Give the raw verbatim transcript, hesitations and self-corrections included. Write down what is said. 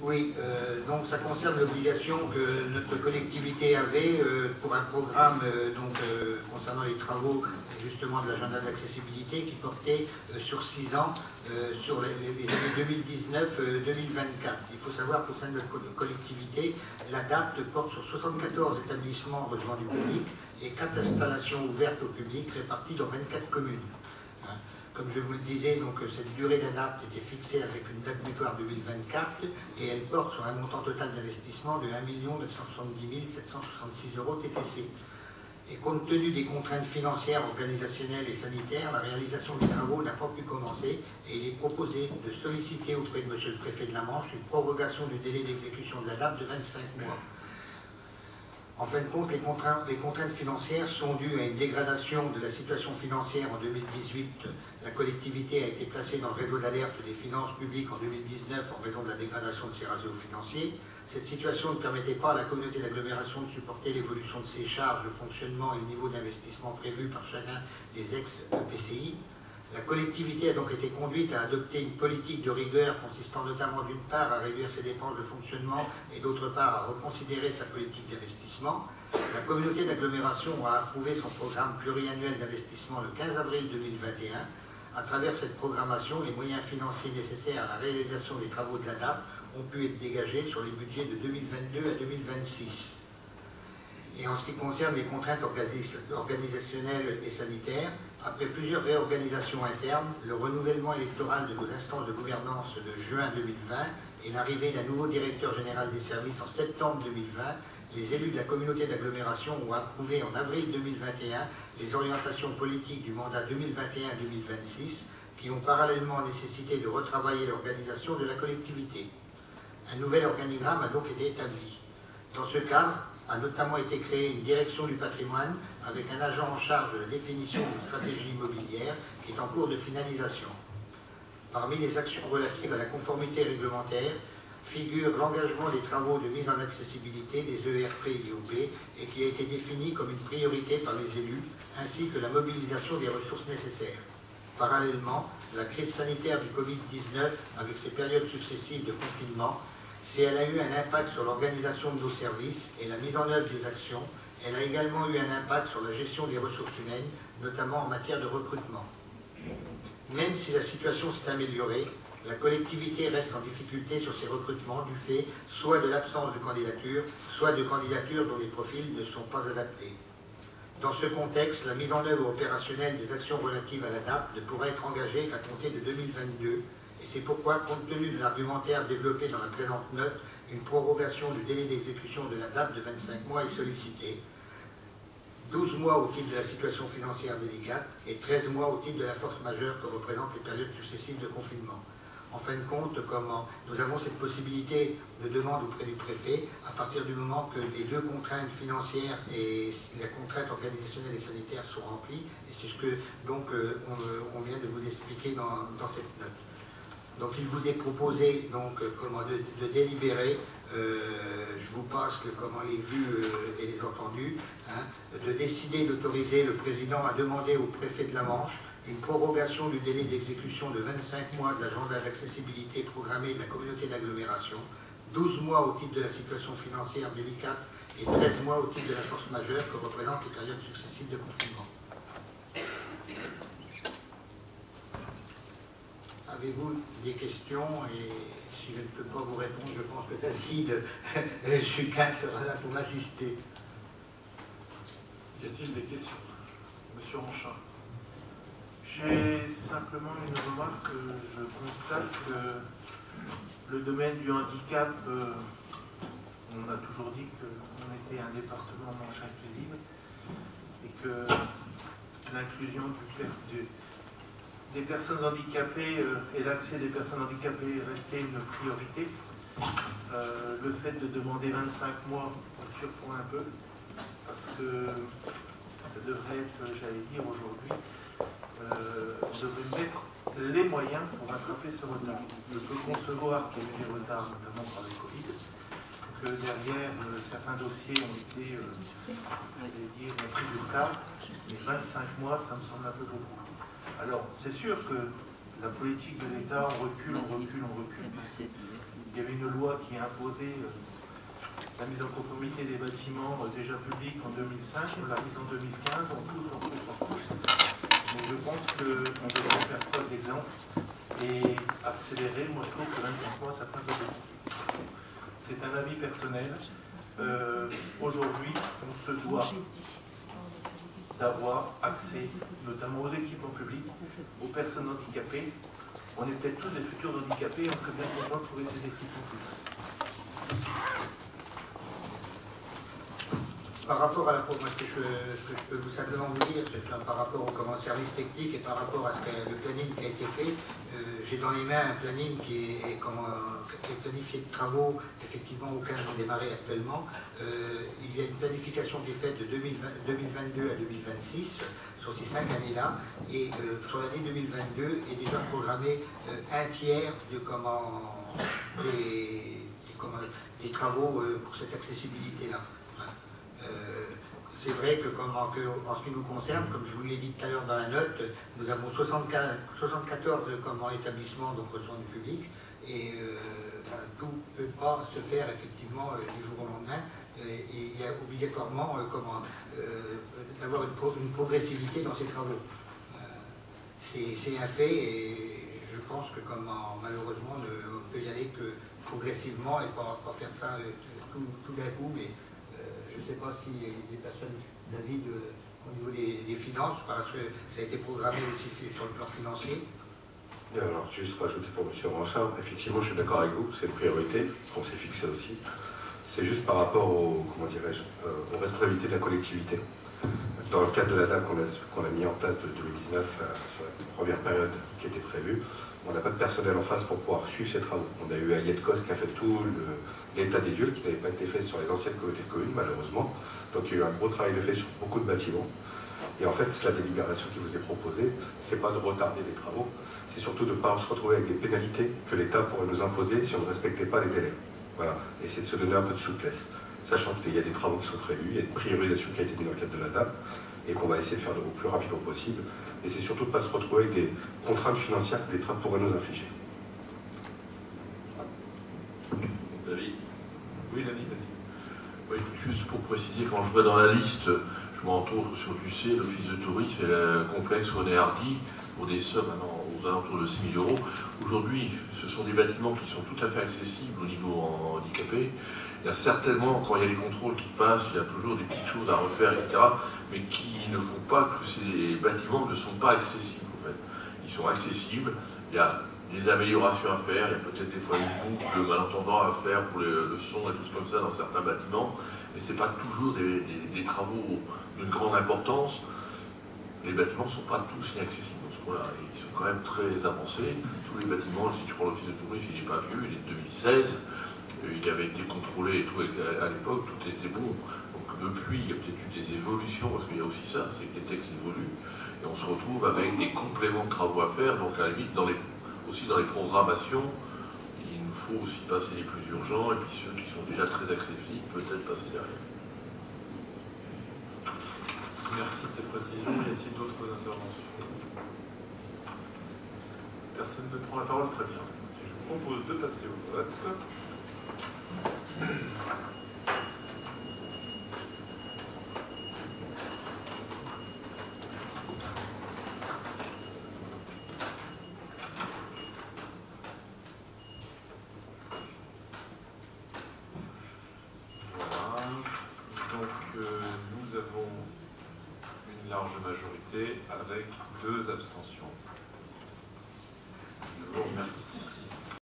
Oui, euh, donc ça concerne l'obligation que notre collectivité avait euh, pour un programme euh, donc, euh, concernant les travaux justement de l'agenda d'accessibilité qui portait euh, sur six ans euh, sur les, les années deux mille dix-neuf deux mille vingt-quatre. Il faut savoir qu'au sein de notre collectivité, la D A P porte sur soixante-quatorze établissements rejoints du public et quatre installations ouvertes au public réparties dans vingt-quatre communes. Comme je vous le disais, donc, cette durée d'adapte était fixée avec une date butoir deux mille vingt-quatre et elle porte sur un montant total d'investissement de un million neuf cent soixante-dix mille sept cent soixante-six euros T T C. Et compte tenu des contraintes financières, organisationnelles et sanitaires, la réalisation des travaux n'a pas pu commencer et il est proposé de solliciter auprès de Monsieur le Préfet de la Manche une prorogation du délai d'exécution de l'adapte de vingt-cinq mois. En fin de compte, les contraintes, les contraintes financières sont dues à une dégradation de la situation financière en deux mille dix-huit. La collectivité a été placée dans le réseau d'alerte des finances publiques en deux mille dix-neuf en raison de la dégradation de ses ratios financiers. Cette situation ne permettait pas à la communauté d'agglomération de supporter l'évolution de ses charges de fonctionnement et le niveau d'investissement prévu par chacun des ex-E P C I. La collectivité a donc été conduite à adopter une politique de rigueur consistant notamment d'une part à réduire ses dépenses de fonctionnement et d'autre part à reconsidérer sa politique d'investissement. La communauté d'agglomération a approuvé son programme pluriannuel d'investissement le quinze avril deux mille vingt et un. À travers cette programmation, les moyens financiers nécessaires à la réalisation des travaux de l'A D A P ont pu être dégagés sur les budgets de deux mille vingt-deux à deux mille vingt-six. Et en ce qui concerne les contraintes organisationnelles et sanitaires, après plusieurs réorganisations internes, le renouvellement électoral de nos instances de gouvernance de juin deux mille vingt et l'arrivée d'un nouveau directeur général des services en septembre deux mille vingt, les élus de la communauté d'agglomération ont approuvé en avril deux mille vingt et un les orientations politiques du mandat deux mille vingt et un deux mille vingt-six qui ont parallèlement nécessité de retravailler l'organisation de la collectivité. Un nouvel organigramme a donc été établi. Dans ce cadre, a notamment été créée une direction du patrimoine avec un agent en charge de la définition d'une stratégie immobilière qui est en cours de finalisation. Parmi les actions relatives à la conformité réglementaire figure l'engagement des travaux de mise en accessibilité des E R P I O B et qui a été défini comme une priorité par les élus, ainsi que la mobilisation des ressources nécessaires. Parallèlement, la crise sanitaire du Covid dix-neuf, avec ses périodes successives de confinement, si elle a eu un impact sur l'organisation de nos services et la mise en œuvre des actions, elle a également eu un impact sur la gestion des ressources humaines, notamment en matière de recrutement. Même si la situation s'est améliorée, la collectivité reste en difficulté sur ses recrutements du fait soit de l'absence de candidature, soit de candidatures dont les profils ne sont pas adaptés. Dans ce contexte, la mise en œuvre opérationnelle des actions relatives à la D A P ne pourra être engagée qu'à compter de deux mille vingt-deux, et c'est pourquoi, compte tenu de l'argumentaire développé dans la présente note, une prorogation du délai d'exécution de la D A P de vingt-cinq mois est sollicitée, douze mois au titre de la situation financière délicate et treize mois au titre de la force majeure que représentent les périodes successives de confinement. En fin de compte, comme nous avons cette possibilité de demande auprès du préfet, à partir du moment que les deux contraintes financières et la contrainte organisationnelle et sanitaire sont remplies, et c'est ce que donc on, on vient de vous expliquer dans, dans cette note. Donc il vous est proposé donc, comment, de, de délibérer, euh, je vous passe le, comment, les vues euh, et les entendus, hein, de décider d'autoriser le président à demander au préfet de la Manche une prorogation du délai d'exécution de vingt-cinq mois de l'agenda d'accessibilité programmé de la communauté d'agglomération, douze mois au titre de la situation financière délicate et treize mois au titre de la force majeure que représentent les périodes successives de confinement. Avez-vous des questions? Et si je ne peux pas vous répondre, je pense que David Jucas sera là pour m'assister. Y a-t-il des questions? Monsieur Ranchin. J'ai simplement une remarque. Je constate que le domaine du handicap, euh, on a toujours dit qu'on était un département manche inclusive et que l'inclusion du, du des personnes handicapées euh, et l'accès des personnes handicapées restait une priorité. Euh, le fait de demander vingt-cinq mois me surprend un peu, parce que ça devrait être, j'allais dire aujourd'hui, euh, on devrait mettre les moyens pour rattraper ce retard. Je peux concevoir qu'il y a eu des retards, notamment par le Covid, que derrière euh, certains dossiers ont été, euh, j'allais dire, pris du retard, mais vingt-cinq mois, ça me semble un peu beaucoup. Alors, c'est sûr que la politique de l'État, on recule, on recule, on recule, puisque il y avait une loi qui imposait euh, la mise en conformité des bâtiments euh, déjà publics en deux mille cinq, on l'a mise en deux mille quinze, on pousse, on pousse, on pousse. Mais je pense qu'on devrait faire preuve d'exemple et accélérer. Moi, je trouve que vingt-cinq mois, ça fait un peu beaucoup. C'est un avis personnel. Euh, Aujourd'hui, on se doit d'avoir accès, notamment aux équipements publics, aux personnes handicapées. On est peut-être tous des futurs handicapés, on serait bien content de trouver ces équipements publics. Par rapport à la ce que je, ce que je peux vous simplement vous dire, c'est que par rapport au comment, service technique et par rapport à ce que, le planning qui a été fait, euh, j'ai dans les mains un planning qui est, comment, qui est planifié de travaux, effectivement aucun ont démarré actuellement. Euh, il y a une planification qui est faite de deux mille vingt-deux à deux mille vingt-six sur ces cinq années-là, et euh, sur l'année deux mille vingt-deux est déjà programmé euh, un tiers de comment des, des, comment, des travaux euh, pour cette accessibilité-là. Euh, c'est vrai que, comment, que en ce qui nous concerne, comme je vous l'ai dit tout à l'heure dans la note, nous avons soixante-quatorze comment, établissements donc soins du public, et euh, ben, tout ne peut pas se faire effectivement euh, du jour au lendemain, et, et il y a obligatoirement euh, comment, euh, d'avoir une, pro une progressivité dans ces travaux. Euh, c'est un fait, et je pense que comment, malheureusement on ne peut y aller que progressivement et pas, pas faire ça euh, tout, tout d'un coup, mais je ne sais pas si des personnes d'avis au niveau des, des finances, parce que ça a été programmé aussi sur le plan financier. Et alors, juste rajouter pour M. Ranchard, effectivement, je suis d'accord avec vous, c'est une priorité qu'on s'est fixé aussi. C'est juste par rapport au, comment dirais-je, euh, aux responsabilités de la collectivité. Dans le cadre de la D A C qu'on a, qu'on a mis en place de deux mille dix-neuf, euh, sur la première période qui était prévue, on n'a pas de personnel en face pour pouvoir suivre ces travaux. On a eu Aliette Cos qui a fait tout l'état des lieux, qui n'avait pas été fait sur les anciennes communautés de communes, malheureusement. Donc il y a eu un gros travail de fait sur beaucoup de bâtiments. Et en fait, la délibération qui vous est proposée, c'est pas de retarder les travaux, c'est surtout de ne pas se retrouver avec des pénalités que l'État pourrait nous imposer si on ne respectait pas les délais. Voilà, et c'est de se donner un peu de souplesse, sachant qu'il y a des travaux qui sont prévus, il y a une priorisation qui a été mise dans le cadre de la D A P, et qu'on va essayer de faire le plus rapidement possible. Et c'est surtout de ne pas se retrouver avec des contraintes financières que l'État pourrait nous infliger. David ? Oui, David, vas-y. Oui, juste pour préciser, quand je vois dans la liste, je m'entoure sur l'U C, l'Office de tourisme et le complexe René Hardy, pour des sommes maintenant aux alentours de six mille euros. Aujourd'hui, ce sont des bâtiments qui sont tout à fait accessibles au niveau handicapé. Il y a certainement, quand il y a des contrôles qui passent, il y a toujours des petites choses à refaire, et cetera, mais qui ne font pas que ces bâtiments ne sont pas accessibles, en fait. Ils sont accessibles, il y a des améliorations à faire, il y a peut-être des fois une boucle, malentendant à faire pour le, le son et tout ça comme ça dans certains bâtiments, mais ce n'est pas toujours des, des, des travaux d'une grande importance. Les bâtiments ne sont pas tous inaccessibles dans ce point-là, ils sont quand même très avancés. Tous les bâtiments, si tu prends l'office de tourisme, il n'est pas vieux, il est de deux mille seize. Il avait été contrôlé et tout, à l'époque, tout était bon. Donc depuis, il y a peut-être eu des évolutions, parce qu'il y a aussi ça, c'est que les textes évoluent, et on se retrouve avec des compléments de travaux à faire, donc à la limite, dans les, aussi dans les programmations, il nous faut aussi passer les plus urgents, et puis ceux qui sont déjà très accessibles, peut-être passer derrière. Merci de cette précision. Y a-t-il d'autres interventions? Personne ne prend la parole, très bien. Je vous propose de passer au vote. Voilà. Donc euh, nous avons une large majorité avec deux abstentions.